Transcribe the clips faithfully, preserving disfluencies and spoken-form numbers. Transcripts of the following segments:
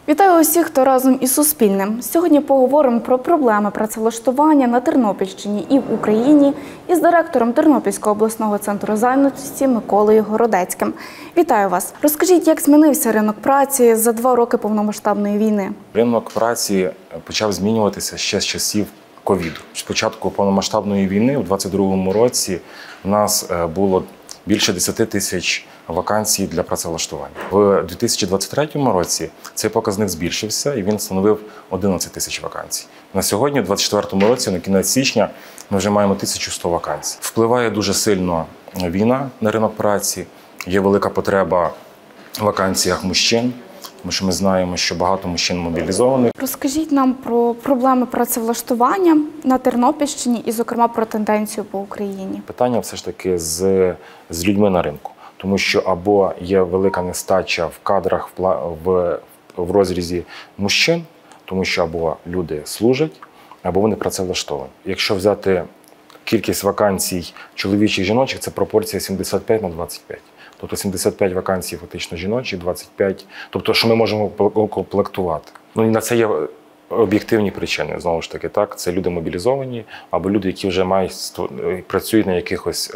Вітаю усіх, хто разом із Суспільним. Сьогодні поговоримо про проблеми працевлаштування на Тернопільщині і в Україні із директором Тернопільського обласного центру зайнятості Миколою Городецьким. Вітаю вас. Розкажіть, як змінився ринок праці за два роки повномасштабної війни? Ринок праці почав змінюватися ще з часів ковіду. Спочатку повномасштабної війни у двадцять другому році у нас було більше десяти тисяч вакансій для працевлаштування. В дві тисячі двадцять третьому році цей показник збільшився і він становив одинадцять тисяч вакансій. На сьогодні, у двадцять четвертому році, на кінець січня, ми вже маємо тисячу сто вакансій. Впливає дуже сильно війна на ринок праці, є велика потреба в вакансіях мужчин, тому що ми знаємо, що багато мужчин мобілізованих. Розкажіть нам про проблеми працевлаштування на Тернопільщині і, зокрема, про тенденцію по Україні. Питання все ж таки з, з людьми на ринку. Тому що або є велика нестача в кадрах в, в розрізі мужчин, тому що або люди служать, або вони працевлаштовані. Якщо взяти кількість вакансій чоловічих і жіночих, це пропорція сімдесят п'ять на двадцять п'ять. Тобто сімдесят п'ять вакансій фактично жіночі, двадцять п'ять, тобто що ми можемо комплектувати. Ну і на це є об'єктивні причини, знову ж таки, так, це люди мобілізовані, або люди, які вже мають, працюють на якихось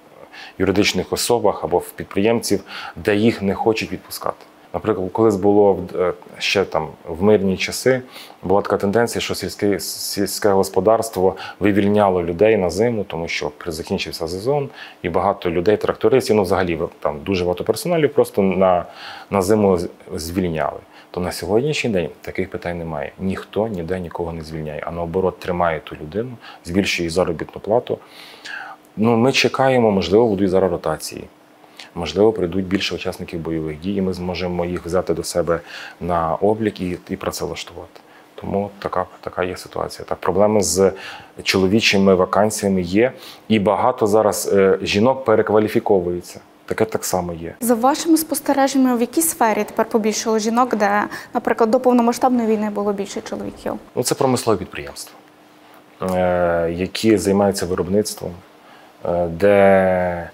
юридичних особах або в підприємців, де їх не хочуть відпускати. Наприклад, колись було ще там в мирні часи, була така тенденція, що сільське, сільське господарство вивільняло людей на зиму, тому що закінчився сезон, і багато людей, трактористів, ну взагалі там дуже багато персоналів просто на, на зиму звільняли. То на сьогоднішній день таких питань немає. Ніхто ніде нікого не звільняє, а наоборот тримає ту людину, збільшує заробітну плату. Ну, ми чекаємо, можливо, будуть зараз ротації. Можливо, прийдуть більше учасників бойових дій, і ми зможемо їх взяти до себе на облік і, і працевлаштувати. Тому така, така є ситуація. Так, проблеми з чоловічими вакансіями є, і багато зараз е, жінок перекваліфіковується. Таке так само є. За вашими спостереженнями, в якій сфері тепер побільшало жінок, де, наприклад, до повномасштабної війни було більше чоловіків? Ну, це промислові підприємства, е, які займаються виробництвом, де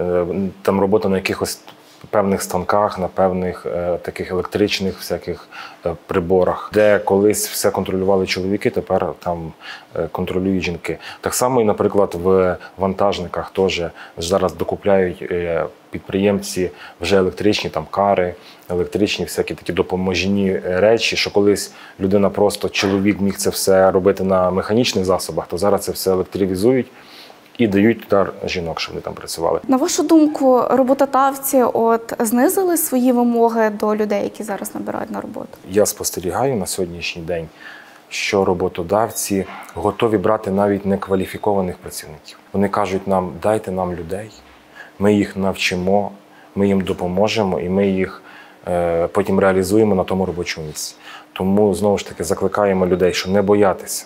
там робота на якихось певних станках, на певних е, таких електричних всяких е, приборах, де колись все контролювали чоловіки, тепер там е, контролюють жінки. Так само і, наприклад, в вантажниках теж зараз докупляють е, підприємці вже електричні там кари, електричні всякі такі допоможні речі, що колись людина просто, чоловік міг це все робити на механічних засобах, то зараз це все електризують і дають туди жінок, щоб вони там працювали. На вашу думку, роботодавці от знизили свої вимоги до людей, які зараз набирають на роботу? Я спостерігаю на сьогоднішній день, що роботодавці готові брати навіть некваліфікованих працівників. Вони кажуть нам, дайте нам людей, ми їх навчимо, ми їм допоможемо і ми їх е, потім реалізуємо на тому робочому місці. Тому, знову ж таки, закликаємо людей, що не боятися.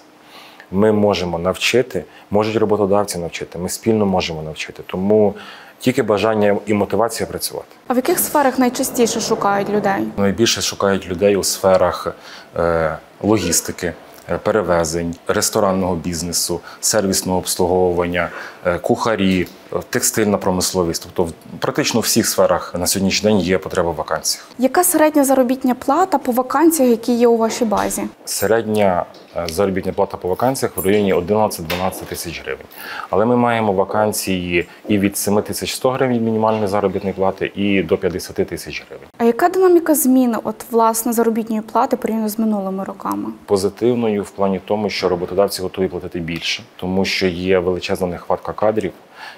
Ми можемо навчити, можуть роботодавці навчити, ми спільно можемо навчити. Тому тільки бажання і мотивація працювати. А в яких сферах найчастіше шукають людей? Найбільше шукають людей у сферах е, логістики, перевезень, ресторанного бізнесу, сервісного обслуговування, е, кухарі, текстильна промисловість. Тобто практично в всіх сферах на сьогоднішній день є потреба в вакансіях. Яка середня заробітня плата по вакансіях, які є у вашій базі? Середня заробітна плата по вакансіях в районі одинадцять-дванадцять тисяч гривень. Але ми маємо вакансії і від семи тисяч сто гривень мінімальної заробітної плати, і до п'ятдесят тисяч гривень. А яка динаміка зміни от, власне, заробітної плати порівняно з минулими роками? Позитивною в плані тому, що роботодавці готові платити більше, тому що є величезна нехватка кадрів,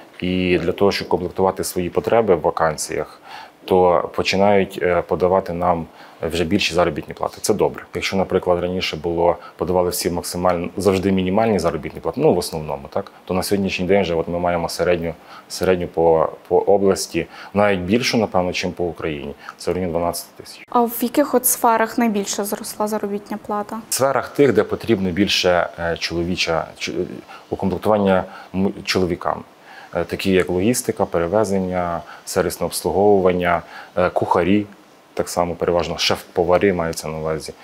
і для того, щоб комплектувати свої потреби в вакансіях, то починають подавати нам вже більші заробітні плати. Це добре. Якщо, наприклад, раніше було, подавали всі максимально, завжди мінімальні заробітні плати, ну в основному, так, то на сьогоднішній день вже от ми маємо середню, середню по, по області, навіть більшу, напевно, ніж по Україні. Це в районі дванадцять тисяч. А в яких от сферах найбільше зросла заробітня плата? В сферах тих, де потрібно більше чоловіча, укомплектування чоловікам. Такі як логістика, перевезення, сервісне обслуговування, кухарі, так само переважно шеф-повари маються на увазі,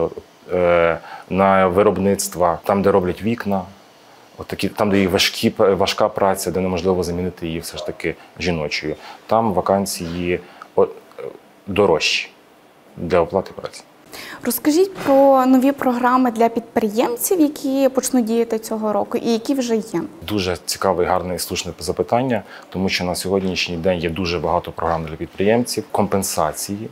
на виробництва, там, де роблять вікна, от такі, там, де є важкі, важка праця, де неможливо замінити її все ж таки жіночою. Там вакансії дорожчі для оплати праці. Розкажіть про нові програми для підприємців, які почнуть діяти цього року і які вже є. Дуже цікаве, гарне і слушне запитання, тому що на сьогоднішній день є дуже багато програм для підприємців, компенсації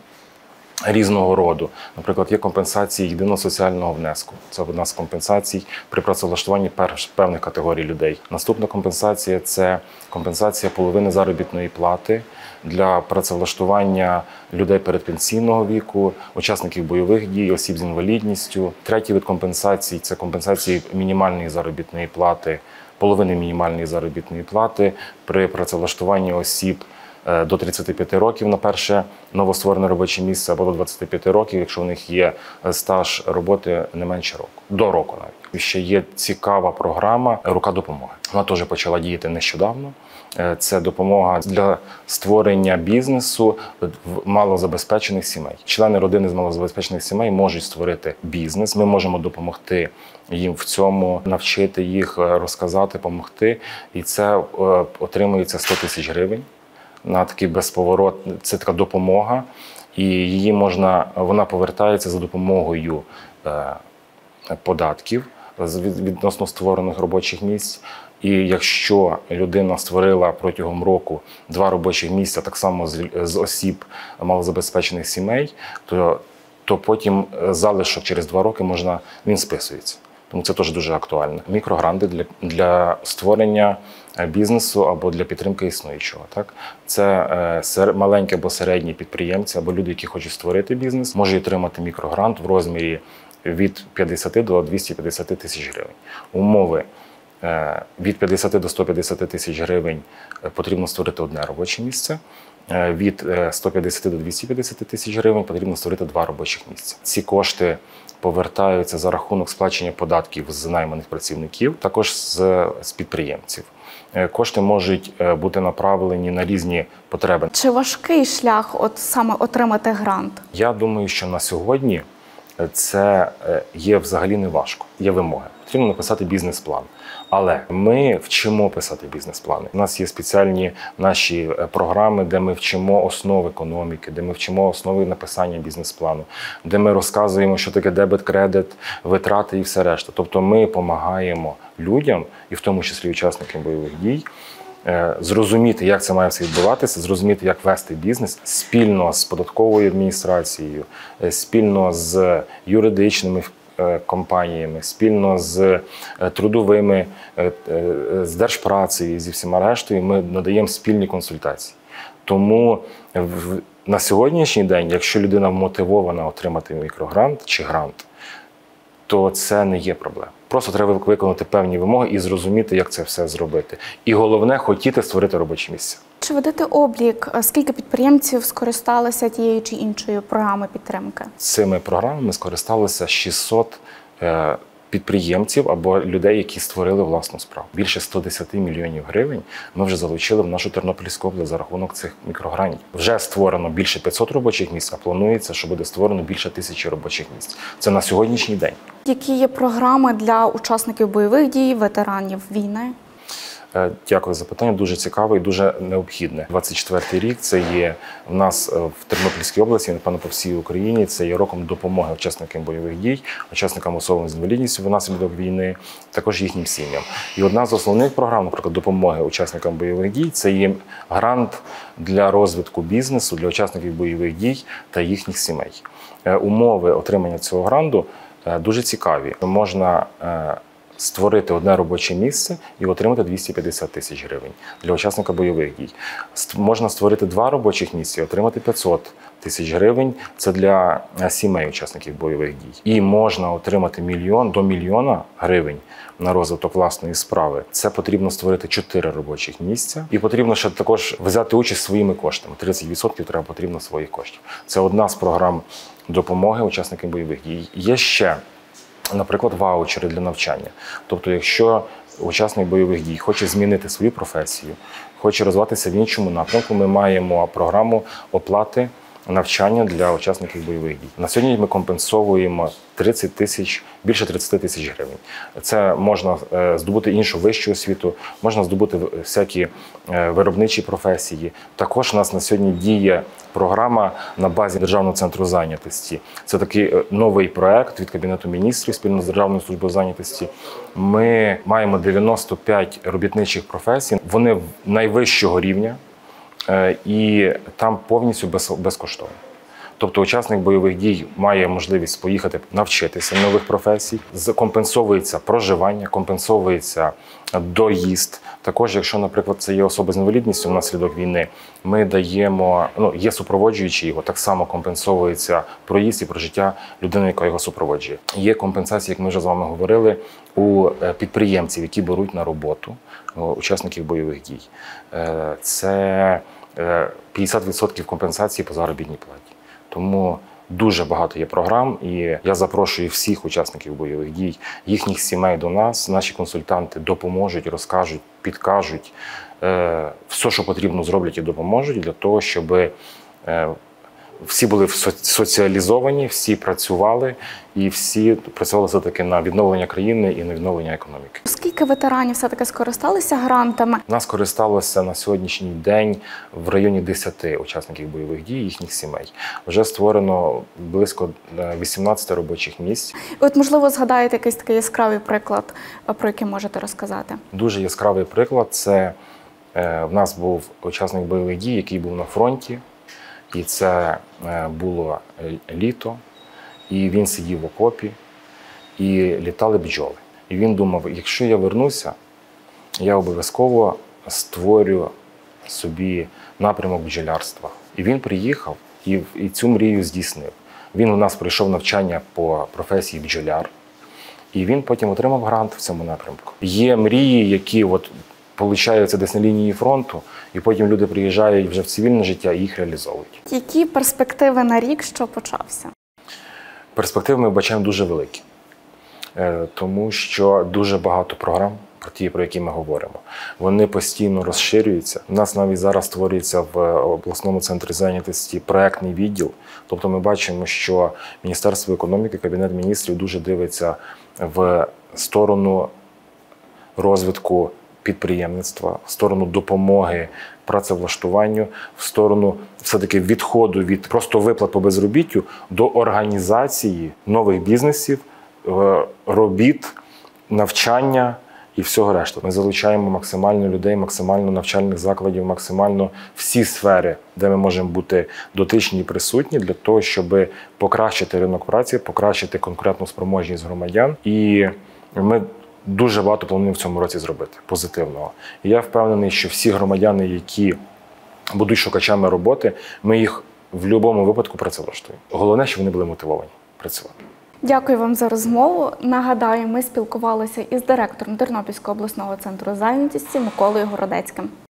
різного роду. Наприклад, є компенсації єдиного соціального внеску. Це одна з компенсацій при працевлаштуванні певних категорій людей. Наступна компенсація – це компенсація половини заробітної плати для працевлаштування людей передпенсійного віку, учасників бойових дій, осіб з інвалідністю. Третій вид компенсацій – це компенсації мінімальної заробітної плати, половини мінімальної заробітної плати при працевлаштуванні осіб до тридцяти п'яти років на перше новостворене робоче місце або до двадцяти п'яти років, якщо у них є стаж роботи не менше року, до року навіть. І ще є цікава програма «Рука допомоги». Вона теж почала діяти нещодавно. Це допомога для створення бізнесу в малозабезпечених сімей. Члени родини з малозабезпечених сімей можуть створити бізнес. Ми можемо допомогти їм в цьому, навчити їх, розказати, допомогти. І це отримується сто тисяч гривень. На такий безповорот, це така допомога, і її можна, вона повертається за допомогою е, податків відносно створених робочих місць. І якщо людина створила протягом року два робочих місця, так само з, з осіб малозабезпечених сімей, то, то потім залишок через два роки можна, він списується. Тому це теж дуже актуально. Мікрогранти для, для створення бізнесу або для підтримки існуючого. Так? Це е, маленькі або середні підприємці, або люди, які хочуть створити бізнес, можуть отримати мікрогрант в розмірі від п'ятдесяти до двохсот п'ятдесяти тисяч гривень. Умови е, від п'ятдесяти до ста п'ятдесяти тисяч гривень потрібно створити одне робоче місце. Від ста п'ятдесяти до двохсот п'ятдесяти тисяч гривень потрібно створити два робочих місця. Ці кошти повертаються за рахунок сплачення податків з найманих працівників, також з, з підприємців. Кошти можуть бути направлені на різні потреби. Чи важкий шлях от саме отримати грант? Я думаю, що на сьогодні це є взагалі не важко. Є вимоги. Потрібно написати бізнес-план. Але ми вчимо писати бізнес-плани. У нас є спеціальні наші програми, де ми вчимо основи економіки, де ми вчимо основи написання бізнес-плану, де ми розказуємо, що таке дебет, кредит, витрати і все решта. Тобто ми допомагаємо людям, і в тому числі учасникам бойових дій, зрозуміти, як це має все відбуватися, зрозуміти, як вести бізнес спільно з податковою адміністрацією, спільно з юридичними компаніями, спільно з трудовими, з Держпрацею, зі всіма рештою, ми надаємо спільні консультації. Тому на сьогоднішній день, якщо людина мотивована отримати мікрогрант чи грант, то це не є проблема. Просто треба виконати певні вимоги і зрозуміти, як це все зробити. І головне – хотіти створити робочі місця. Чи ведете облік, скільки підприємців скористалися тією чи іншою програмою підтримки? Цими програмами скористалися шістсот е, підприємців або людей, які створили власну справу. Більше ста десяти мільйонів гривень ми вже залучили в нашу Тернопільську область за рахунок цих мікрогрантів. Вже створено більше п'ятсот робочих місць, а планується, що буде створено більше тисячі робочих місць. Це на сьогоднішній день. Які є програми для учасників бойових дій, ветеранів війни? Дякую за питання. Дуже цікаве і дуже необхідне. двадцять четвертий рік – це є в нас в Тернопільській області, напевно, по всій Україні, це є роком допомоги учасникам бойових дій, учасникам особам з інвалідністю внаслідок війни, також їхнім сім'ям. І одна з основних програм, наприклад, допомоги учасникам бойових дій – це є грант для розвитку бізнесу для учасників бойових дій та їхніх сімей. Умови отримання цього гранту дуже цікаві. Можна створити одне робоче місце і отримати двісті п'ятдесят тисяч гривень для учасника бойових дій. Можна створити два робочих місця і отримати п'ятсот тисяч гривень. Це для сімей учасників бойових дій. І можна отримати мільйон до мільйона гривень на розвиток власної справи. Це потрібно створити чотири робочих місця. І потрібно ще також взяти участь своїми коштами. тридцять відсотків треба потрібно своїх коштів. Це одна з програм допомоги учасникам бойових дій. Є ще, наприклад, ваучери для навчання. Тобто, якщо учасник бойових дій хоче змінити свою професію, хоче розвиватися в іншому напрямку, ми маємо програму оплати навчання для учасників бойових дій. На сьогодні ми компенсовуємо тридцять тисяч, більше тридцять тисяч гривень. Це можна здобути іншу вищу освіту, можна здобути всякі виробничі професії. Також у нас на сьогодні діє програма на базі Державного центру зайнятості. Це такий новий проект від Кабінету міністрів спільно з Державною службою зайнятості. Ми маємо дев'яносто п'ять робітничих професій. Вони найвищого рівня і там повністю безкоштовно. Тобто учасник бойових дій має можливість поїхати навчитися нових професій, компенсовується проживання, компенсовується доїзд. Також, якщо, наприклад, це є особа з інвалідністю внаслідок війни, ми даємо, ну, є супроводжуючі його, так само компенсовується проїзд і прожиття людини, яка його супроводжує. Є компенсація, як ми вже з вами говорили, у підприємців, які беруть на роботу учасників бойових дій. Це п'ятдесят відсотків компенсації по заробітній платі. Тому дуже багато є програм, і я запрошую всіх учасників бойових дій, їхніх сімей до нас. Наші консультанти допоможуть, розкажуть, підкажуть. Все, що потрібно, зроблять і допоможуть для того, щоб всі були соціалізовані, всі працювали і всі працювали все-таки на відновлення країни і на відновлення економіки. Скільки ветеранів все-таки скористалися грантами? Нас користалося на сьогоднішній день в районі десяти учасників бойових дій, їхніх сімей. Вже створено близько вісімнадцяти робочих місць. От, можливо, згадаєте якийсь такий яскравий приклад, про який можете розказати? Дуже яскравий приклад – це в нас був учасник бойових дій, який був на фронті. І це було літо, і він сидів в окопі, і літали бджоли. І він думав, якщо я вернуся, я обов'язково створю собі напрямок бджолярства. І він приїхав і, і цю мрію здійснив. Він у нас пройшов навчання по професії бджоляр, і він потім отримав грант в цьому напрямку. Є мрії, які от получаються десь на лінії фронту, і потім люди приїжджають вже в цивільне життя і їх реалізовують. Які перспективи на рік, що почався? Перспективи ми бачимо дуже великі, тому що дуже багато програм, про ті, про які ми говоримо, вони постійно розширюються. У нас навіть зараз створюється в обласному центрі зайнятості проектний відділ. Тобто ми бачимо, що Міністерство економіки, Кабінет міністрів дуже дивиться в сторону розвитку підприємництва, в сторону допомоги працевлаштуванню, в сторону все-таки відходу від просто виплат по безробіттю до організації нових бізнесів, робіт, навчання і всього решти. Ми залучаємо максимально людей, максимально навчальних закладів, максимально всі сфери, де ми можемо бути дотичні і присутні, для того, щоб покращити ринок праці, покращити конкурентну спроможність громадян. І ми дуже багато плануємо в цьому році зробити позитивного. І я впевнений, що всі громадяни, які будуть шукачами роботи, ми їх в будь-якому випадку працевлаштуємо. Головне, щоб вони були мотивовані працювати. Дякую вам за розмову. Нагадаю, ми спілкувалися із директором Тернопільського обласного центру зайнятості Миколою Городецьким.